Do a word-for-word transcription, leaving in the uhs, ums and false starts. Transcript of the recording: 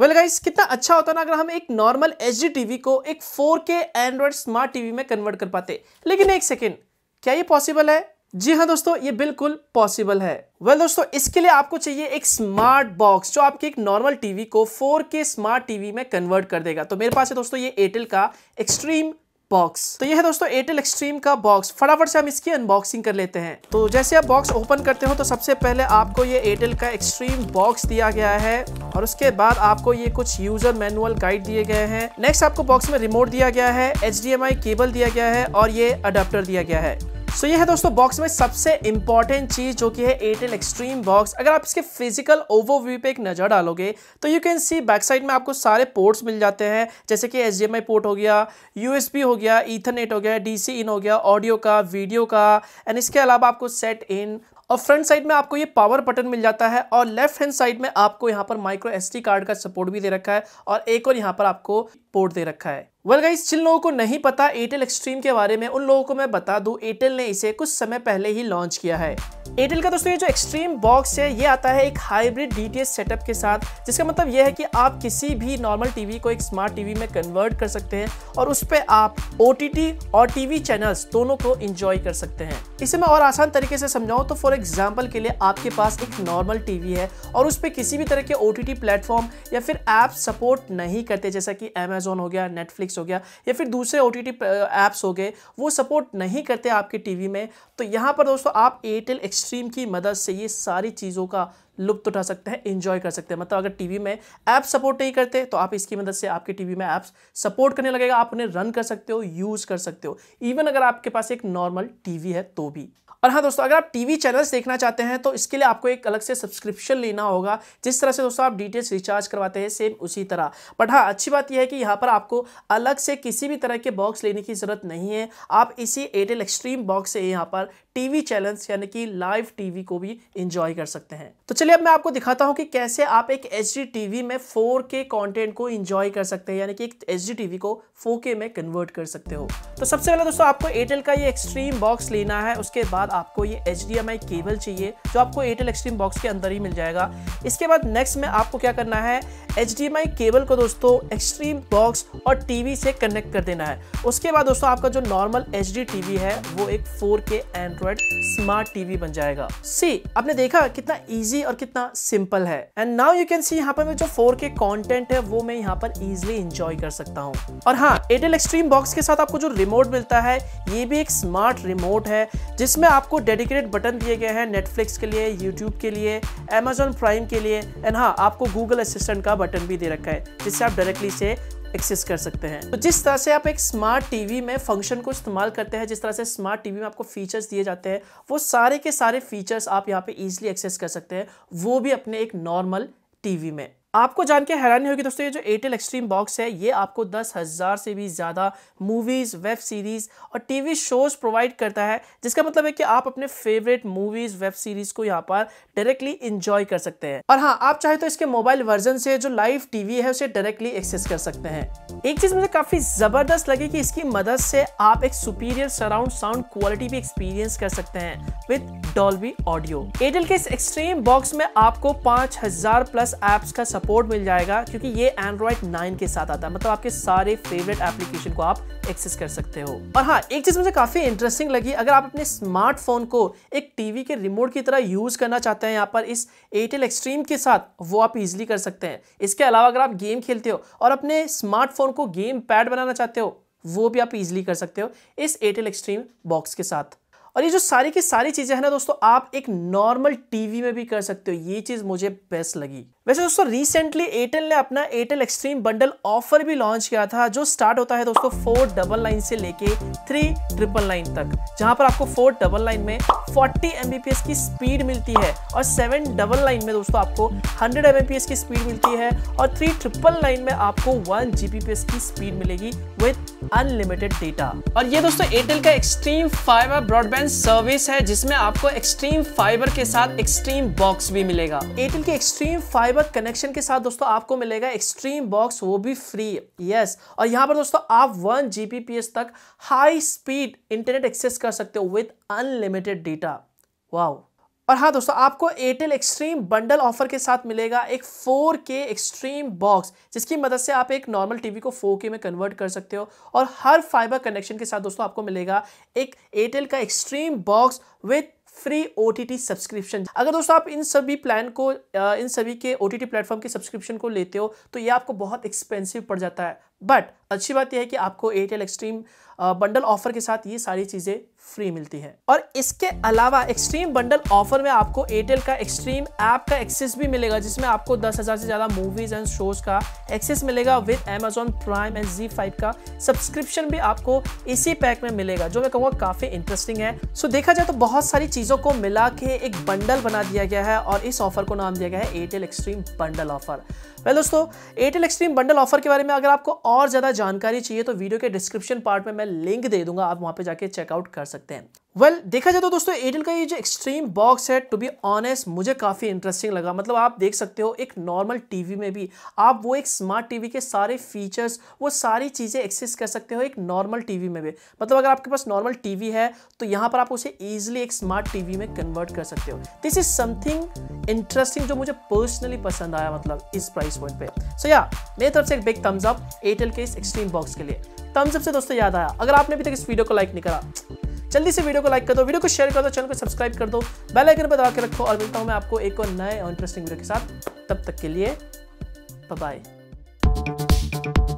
Well guys, कितना अच्छा होता ना अगर हम एक नॉर्मल एचडी टीवी को एक four K android smart TV में कन्वर्ट कर पाते। लेकिन एक सेकेंड, क्या ये पॉसिबल है? जी हाँ दोस्तों, ये बिल्कुल पॉसिबल है। वेल well, दोस्तों, इसके लिए आपको चाहिए एक स्मार्ट बॉक्स जो आपके एक नॉर्मल टीवी को फोर के स्मार्ट टीवी में कन्वर्ट कर देगा। तो मेरे पास है दोस्तों ये एयरटेल का एक्सट्रीम बॉक्स। तो ये है दोस्तों एयरटेल एक्सट्रीम का बॉक्स। फटाफट से हम इसकी अनबॉक्सिंग कर लेते हैं। तो जैसे आप बॉक्स ओपन करते हो तो सबसे पहले आपको ये एयरटेल का एक्सट्रीम बॉक्स दिया गया है और उसके बाद आपको ये कुछ यूजर मैनुअल गाइड दिए गए हैं। नेक्स्ट आपको बॉक्स में रिमोट दिया गया है, H D M I cable दिया गया है और ये अडेप्टर दिया गया है। सो so, ये है दोस्तों बॉक्स में सबसे इंपॉर्टेंट चीज जो कि है एयरटेल एक्सट्रीम बॉक्स। अगर आप इसके फिजिकल ओवरव्यू पे एक नजर डालोगे तो you can see back side में आपको सारे पोर्ट्स मिल जाते हैं, जैसे कि H D M I port हो गया, यू एस बी हो गया, ईथरनेट हो गया, डी सी इन हो गया, ऑडियो का, वीडियो का, एंड इसके अलावा आपको सेट इन और फ्रंट साइड में आपको ये पावर बटन मिल जाता है और लेफ्ट हैंड साइड में आपको यहाँ पर माइक्रो एस डी कार्ड का सपोर्ट भी दे रखा है और एक और यहाँ पर आपको पोर्ट दे रखा है। वेल गाइस, जिन लोगों को नहीं पता एयरटेल एक्सट्रीम के बारे में, उन लोगों को मैं बता दूं एयरटेल ने इसे कुछ समय पहले ही लॉन्च किया है। एयरटेल का दोस्तों ये जो एक्सट्रीम बॉक्स है ये आता है एक hybrid D T H setup के साथ, जिसका मतलब यह है कि आप किसी भी नॉर्मल टीवी को एक स्मार्ट टीवी में कन्वर्ट कर सकते हैं और उस पर आप ओ टी टी और टीवी चैनल्स दोनों को एंजॉय कर सकते हैं। इसे मैं और आसान तरीके से समझाऊं तो फॉर एग्जाम्पल के लिए आपके पास एक नॉर्मल टीवी है और उस पर किसी भी तरह के ओ टी टी प्लेटफॉर्म या फिर ऐप सपोर्ट नहीं करते, जैसा कि अमेजोन हो गया, नेटफ्लिक्स हो गया या फिर दूसरे ओ टी टी ऐप्स हो गए, वो सपोर्ट नहीं करते आपके टीवी में। तो यहाँ पर दोस्तों आप एयरटेल एक्सट्रीम की मदद से ये सारी चीज़ों का लुत्फ उठा सकते हैं, एंजॉय कर सकते हैं। मतलब अगर टीवी में ऐप सपोर्ट नहीं करते तो आप इसकी मदद से आपके टीवी में ऐप्स सपोर्ट करने लगेगा, आप उन्हें रन कर सकते हो, यूज़ कर सकते हो, इवन अगर आपके पास एक नॉर्मल टीवी है तो भी। और हाँ दोस्तों, अगर आप टीवी चैनल्स देखना चाहते हैं तो इसके लिए आपको एक अलग से सब्सक्रिप्शन लेना होगा। जिस तरह से दोस्तों आप डीटीएच रिचार्ज करवाते हैं सेम उसी तरह। बट हाँ, अच्छी बात यह है कि यहाँ पर आपको अलग से किसी भी तरह के बॉक्स लेने की जरूरत नहीं है। आप इसी एयरटेल एक्सट्रीम बॉक्स से यहाँ पर टीवी चैनल्स यानी कि लाइव टीवी को भी एंजॉय कर सकते हैं। तो चलिए अब मैं आपको दिखाता हूँ कि कैसे आप एक एच डी टीवी में फोर के कंटेंट को एंजॉय कर सकते हैं, यानी कि एक एच डी टीवी को फोर के में कन्वर्ट कर सकते हो। तो सबसे पहले दोस्तों आपको एयरटेल का ये एक्सट्रीम बॉक्स लेना है। उसके बाद आपको ये H D M I cable चाहिए जो आपको एयरटेल एक्सट्रीम बॉक्स के अंदर ही मिल जाएगा। इसके बाद नेक्स्ट में आपको क्या करना है, H D M I cable को दोस्तों एक्सट्रीम बॉक्स और टीवी से कनेक्ट कर देना है। उसके बाद दोस्तों आपका जो नॉर्मल एच डी टीवी है वो एक four K android smart TV बन जाएगा। सी, आपने देखा कितना इजी और कितना सिंपल है। And now you can see यहाँ पर जो फोर के कंटेंट है वो मैं यहाँ पर इजीली एंजॉय कर सकता हूँ। और हाँ, एयरटेल एक्सट्रीम बॉक्स के साथ आपको जो रिमोट मिलता है ये भी एक स्मार्ट रिमोट है, जिसमें आपको डेडिकेटेड बटन दिए गए हैं नेटफ्लिक्स के लिए, यूट्यूब के लिए, अमेजॉन प्राइम के लिए, एंड हाँ आपको गूगल असिस्टेंट का बटन भी दे रखा है जिससे आप डायरेक्टली से एक्सेस कर सकते हैं। तो जिस तरह से आप एक स्मार्ट टीवी में फंक्शन को इस्तेमाल करते हैं, जिस तरह से स्मार्ट टीवी में आपको फीचर्स दिए जाते हैं, वो सारे के सारे फीचर्स आप यहाँ पे इजीली एक्सेस कर सकते हैं, वो भी अपने एक नॉर्मल टीवी में। आपको जान के हैरानी होगी दोस्तों, ये जो एयरटेल एक्सट्रीम बॉक्स है ये आपको दस हजार से भी ज़्यादा मूवीज़, वेब सीरीज़ और टीवी शोज़ प्रोवाइड करता है, जिसका मतलब है कि आप अपने फेवरेट मूवीज़, वेब सीरीज़ को यहाँ पर डायरेक्टली एंजॉय कर सकते हैं। और हाँ, आप चाहे तो इसके मोबाइल वर्जन से जो लाइव टीवी है उसे डायरेक्टली एक्सेस कर सकते हैं। एक चीज़ मुझे काफ़ी ज़बरदस्त लगी कि इसकी मदद से आप एक सुपीरियर सराउंड साउंड क्वालिटी भी एक्सपीरियंस कर सकते हैं विद डॉल्बी ऑडियो। एयरटेल के इस एक्सट्रीम बॉक्स में आपको पाँच हजार प्लस ऐप्स का सपोर्ट मिल जाएगा, क्योंकि ये एंड्रॉइड नाइन के साथ आता है। मतलब आपके सारे फेवरेट एप्लीकेशन को आप एक्सेस कर सकते हो। और हाँ, एक चीज मुझे काफी इंटरेस्टिंग लगी, अगर आप अपने स्मार्टफोन को एक टीवी के रिमोट की तरह यूज करना चाहते हैं यहाँ पर इस एयरटेल एक्सट्रीम के साथ, वो आप इजीली कर सकते हैं। इसके अलावा अगर आप गेम खेलते हो और अपने स्मार्टफोन को गेम पैड बनाना चाहते हो, वो भी आप इजीली कर सकते हो इस एयरटेल एक्सट्रीम बॉक्स के साथ। और ये जो सारी की सारी चीजें हैं ना दोस्तों, आप एक नॉर्मल टीवी में भी कर सकते हो। ये चीज मुझे बेस्ट लगी। वैसे दोस्तों रिसेंटली एयरटेल ने अपना एयरटेल एक्सट्रीम बंडल ऑफर भी लॉन्च किया था, जो स्टार्ट होता है दोस्तों फोर डबल नाइन से लेके थ्री ट्रिपल नाइन तक, जहां पर आपको फोर डबल नाइन में फोर्टी एमबीपीएस की स्पीड मिलती है और सेवन डबल नाइन में दोस्तों आपको हंड्रेड एमबीपीएस की स्पीड मिलती है और थ्री ट्रिपल नाइन में आपको वन जीबीपीएस की स्पीड मिलेगी विद अनलिमिटेड डेटा। और ये दोस्तों एयरटेल का एक्सट्रीम फाइबर ब्रॉडबैंड सर्विस है, जिसमें आपको एक्सट्रीम फाइबर के साथ एक्सट्रीम बॉक्स भी मिलेगा। एयरटेल के एक्सट्रीम फाइबर कनेक्शन के साथ दोस्तों आपको मिलेगा एक्सट्रीम बॉक्स, वो भी फ्री। यस, और यहाँ पर दोस्तों आप वन जीबीपीएस तक हाई स्पीड इंटरनेट एक्सेस कर सकते हो विद अनलिमिटेड डेटा। वाओ, और हाँ दोस्तों, आपको एयरटेल एक्सट्रीम बंडल ऑफर के साथ मिलेगा एक फोर के एक्सट्रीम बॉक्स, जिसकी मदद से आप एक नॉर्मल टीवी को फोर के में कन्वर्ट कर सकते हो। और हर फाइबर कनेक्शन के साथ दोस्तों आपको मिलेगा एक एयरटेल का Xstream box with free OTT subscription. अगर दोस्तों आप इन सभी प्लान को, इन सभी के ओटीटी प्लेटफॉर्म के सब्सक्रिप्शन को लेते हो तो ये आपको बहुत एक्सपेंसिव पड़ जाता है, बट अच्छी बात यह है कि आपको एयरटेल एक्सट्रीम बंडल ऑफर के साथ ये सारी चीजें फ्री मिलती हैं। और इसके अलावा एक्सट्रीम बंडल ऑफर में आपको एयरटेल का एक्सट्रीम ऐप का एक्सेस भी मिलेगा, जिसमें आपको दस हजार से ज्यादा मूवीज एंड शोज का एक्सेस मिलेगा with Amazon Prime and Zee five का सब्सक्रिप्शन भी आपको इसी पैक में मिलेगा, जो मैं कहूँगा काफी इंटरेस्टिंग है। सो देखा जाए तो बहुत सारी चीजों को मिला के एक बंडल बना दिया गया है और इस ऑफर को नाम दिया गया है Airtel Xstream bundle offer. Well दोस्तों, एयरटेल एक्सट्रीम बंडल ऑफर के बारे में अगर आपको और ज्यादा जानकारी चाहिए तो वीडियो के डिस्क्रिप्शन पार्ट में मैं लिंक दे दूंगा, आप वहां पे जाके चेकआउट कर सकते हैं। वेल well, देखा जाए तो दोस्तों एयरटेल का ये जो एक्सट्रीम बॉक्स है, टू बी ऑनेस्ट मुझे काफी इंटरेस्टिंग लगा। मतलब आप देख सकते हो एक नॉर्मल टीवी में भी आप वो एक स्मार्ट टीवी के सारे फीचर्स, वो सारी चीजें एक्सेस कर सकते हो एक नॉर्मल टीवी में भी। मतलब अगर आपके पास नॉर्मल टीवी है तो यहाँ पर आप उसे इजिली एक स्मार्ट टीवी में कन्वर्ट कर सकते हो। दिस इज समथिंग इंटरेस्टिंग जो मुझे पर्सनली पसंद आया, मतलब इस प्राइस पॉइंट पे। सो या मेरी तरफ से एक बिग थम्स अप एयरटेल के इस एक्सट्रीम बॉक्स के लिए। थम्स अप से दोस्तों याद आया, अगर आपने अभी तक इस वीडियो को लाइक नहीं करा, जल्दी से वीडियो को लाइक कर दो, वीडियो को शेयर कर दो, चैनल को सब्सक्राइब कर दो, बेल आइकन पर दबा के रखो। और मिलता हूं मैं आपको एक और नए और इंटरेस्टिंग वीडियो के साथ, तब तक के लिए बाय बाय।